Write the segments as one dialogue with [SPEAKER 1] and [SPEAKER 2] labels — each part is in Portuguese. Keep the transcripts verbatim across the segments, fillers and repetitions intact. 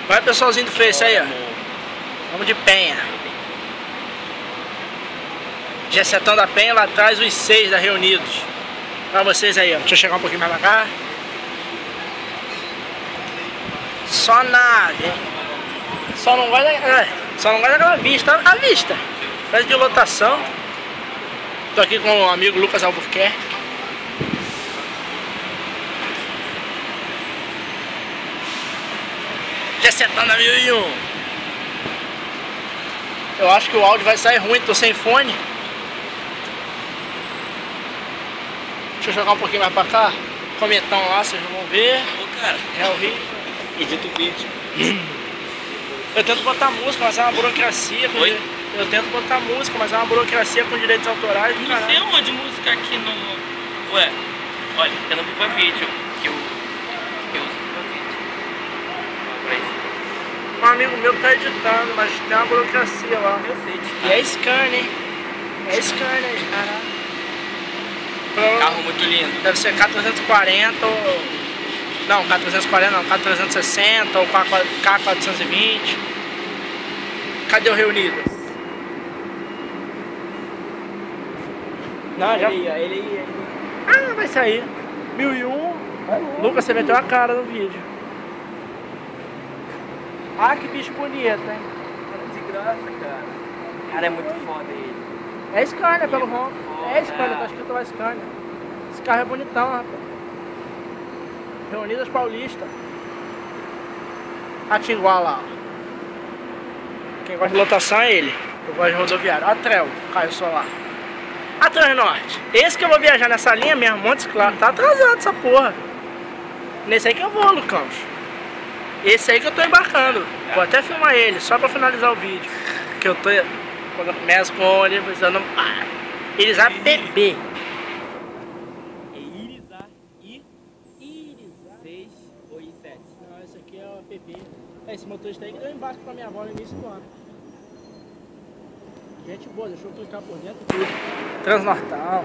[SPEAKER 1] Vai, pessoalzinho do Face aí, ó. Vamos de Penha. Gessetão da Penha, lá atrás os seis da Reunidos. Pra vocês aí, ó. Deixa eu chegar um pouquinho mais pra cá. Só nave, hein? Só não gosta, é, só não gosta daquela vista. A vista. Faz de lotação. Tô aqui com o amigo Lucas Albuquerque. Gessetão da mil e um. Eu acho que o áudio vai sair ruim, tô sem fone. Deixa eu jogar um pouquinho mais pra cá. Comentão lá, vocês vão ver.
[SPEAKER 2] Ô cara,
[SPEAKER 1] é o vídeo.
[SPEAKER 2] Edita o vídeo.
[SPEAKER 1] Eu tento botar música, mas é uma burocracia. Com
[SPEAKER 2] Oi?
[SPEAKER 1] dire... Eu tento botar música, mas é uma burocracia com direitos autorais.
[SPEAKER 2] Não sei onde música aqui no... Ué, olha, eu não Viva Vídeo, que eu, eu uso Viva Vídeo pra editar.
[SPEAKER 1] Um amigo meu tá editando, mas tem uma burocracia lá.
[SPEAKER 2] Eu sei editar.
[SPEAKER 1] E é scan, hein? É scan, né, caralho?
[SPEAKER 2] Carro muito lindo.
[SPEAKER 1] Deve ser K trezentos e quarenta ou... Não, K trezentos e quarenta não, K trezentos e sessenta ou K quatrocentos e vinte. Cadê o Reunido? Não, já...
[SPEAKER 2] Ele, ele, ele.
[SPEAKER 1] Ah, vai sair. mil e um. Lucas, você meteu a cara no vídeo. Ah, que bicho bonito, hein?
[SPEAKER 2] De graça, cara. Cara, é muito foda ele.
[SPEAKER 1] É Scania pelo ronco. É Scania,
[SPEAKER 2] foda.
[SPEAKER 1] tá escrito lá Scania. Esse carro é bonitão, rapaz. Reunidas Paulista. A Tinguá lá. Quem gosta de lotação é ele. Eu gosto de rodoviário. A Trel, Caio Solar. A Transnorte. Esse que eu vou viajar nessa linha mesmo, Montes Claros. Tá atrasado essa porra. Nesse aí que eu vou, Lucão. Esse aí que eu tô embarcando. Vou até filmar ele, só pra finalizar o vídeo. Que eu tô... Quando eu começo com o ônibus, eu não... Ah, Iris A P B.
[SPEAKER 2] É Iris A I seis ou I sete?
[SPEAKER 1] Não, esse aqui é o A P B. É esse motorista aí que deu embarque pra minha avó no início do ano. Gente boa, deixa eu clicar por dentro tudo. Transnortal.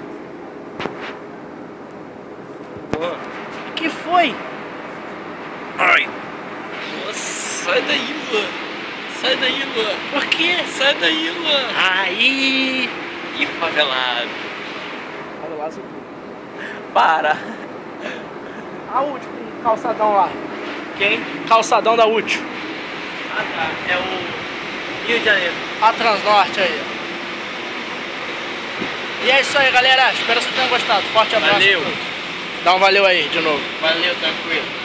[SPEAKER 2] Boa.
[SPEAKER 1] Que foi?
[SPEAKER 2] Ai. Nossa, sai daí, Luan. Sai daí, Luan.
[SPEAKER 1] Por quê?
[SPEAKER 2] Sai daí, Luan.
[SPEAKER 1] Aí.
[SPEAKER 2] Ih, favelado.
[SPEAKER 1] Olha lá, subiu.
[SPEAKER 2] Para.
[SPEAKER 1] A útil, calçadão lá.
[SPEAKER 2] Quem?
[SPEAKER 1] Calçadão da útil.
[SPEAKER 2] Ah, tá. É o Rio de Janeiro.
[SPEAKER 1] A Transnorte aí. E é isso aí, galera. Espero que vocês tenham gostado. Forte abraço.
[SPEAKER 2] Valeu.
[SPEAKER 1] Dá um valeu aí de novo.
[SPEAKER 2] Valeu, tranquilo.